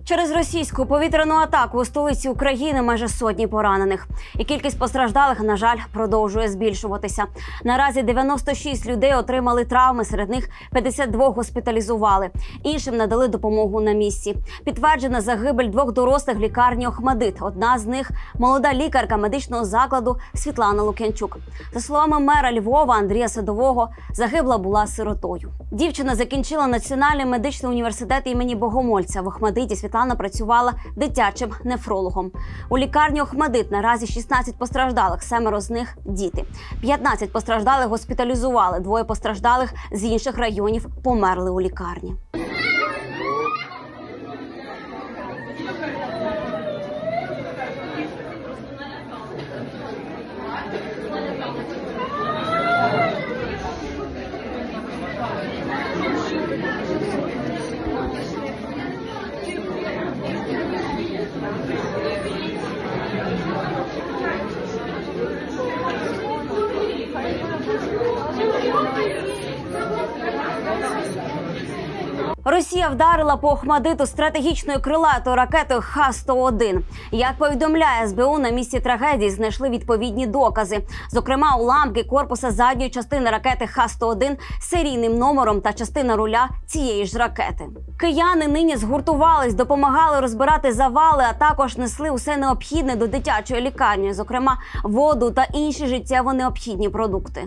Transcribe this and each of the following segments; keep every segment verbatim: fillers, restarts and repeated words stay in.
Через російську повітряну атаку у столиці України майже сотні поранених. І кількість постраждалих, на жаль, продовжує збільшуватися. Наразі дев'яносто шість людей отримали травми, серед них п'ятдесят два госпіталізували. Іншим надали допомогу на місці. Підтверджена загибель двох дорослих в лікарні Охмадит. Одна з них – молода лікарка медичного закладу Світлана Лук'янчук. За словами мера Львова Андрія Садового, загибла була сиротою. Дівчина закінчила Національний медичний університет імені Богомольця. В Охмадиті Світлана працювала дитячим нефрологом. У лікарні Охмадит наразі шістнадцять постраждалих, семеро з них – діти. п'ятнадцять постраждалих госпіталізували, двоє постраждалих з інших районів померли у лікарні. Росія вдарила по Охмадиту стратегічною крилатою ракетою Х сто один. Як повідомляє ес бе у, на місці трагедії знайшли відповідні докази. Зокрема, уламки корпуса задньої частини ракети Х сто один з серійним номером та частина руля цієї ж ракети. Кияни нині згуртувались, допомагали розбирати завали, а також несли усе необхідне до дитячої лікарні, зокрема воду та інші життєво необхідні продукти.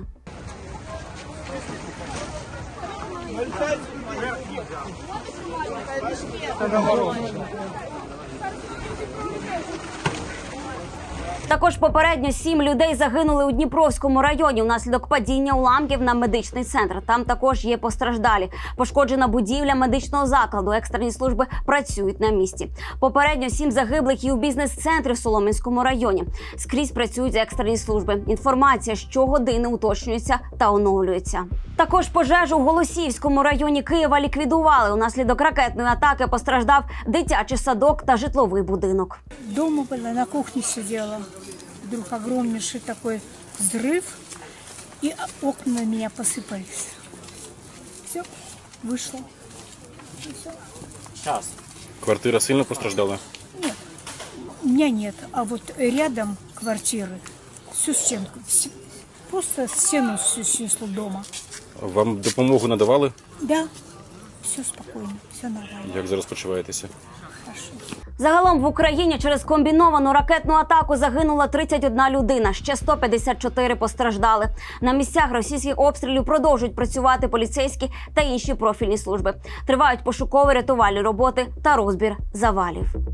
Також попередньо сім людей загинули у Дніпровському районі внаслідок падіння уламків на медичний центр. Там також є постраждалі. Пошкоджена будівля медичного закладу. Екстрені служби працюють на місці. Попередньо сім загиблих і у бізнес-центрі в Солом'янському районі. Скрізь працюють екстрені служби. Інформація щогодини уточнюється та оновлюється. Також пожежу в Голосіївському районі Києва ліквідували. Унаслідок ракетної атаки постраждав дитячий садок та житловий будинок. Дома была, на кухне сидела. Вдруг огромнейший такой взрыв, и окна на меня посыпались. Все, вышла. И все. Сейчас. Квартира сильно постраждала? Нет, у меня нет. А вот рядом квартиры, всю стенку, все, просто стену всю снесло дома. Вам допомогу надавали? Да, все спокойно, все нормально. Як зараз почуваєтеся? Хорошо. Загалом в Україні через комбіновану ракетну атаку загинула тридцять одна людина, ще сто п'ятдесят чотири постраждали. На місцях російських обстрілів продовжують працювати поліцейські та інші профільні служби. Тривають пошукові рятувальні роботи та розбір завалів.